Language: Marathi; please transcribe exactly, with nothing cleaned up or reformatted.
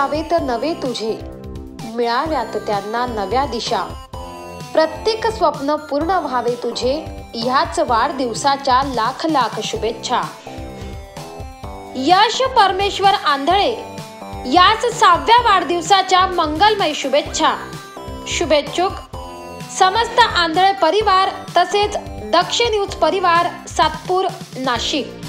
जावेत नवे तुझे, मिळाव्यात त्यांना नव्या दिशा, प्रत्येक स्वप्न पूर्ण व्हावे तुझे, ह्याच वाढदिवसाच्या लाख लाख शुभेच्छा। यश परमेश्वर आंधळे याच सहाव्या वाढदिवसाच्या मंगलमय शुभेच्छा। शुभेच्छुक समस्त आंधळे परिवार तसेच दक्ष न्यूज परिवार, सातपूर, नाशिक।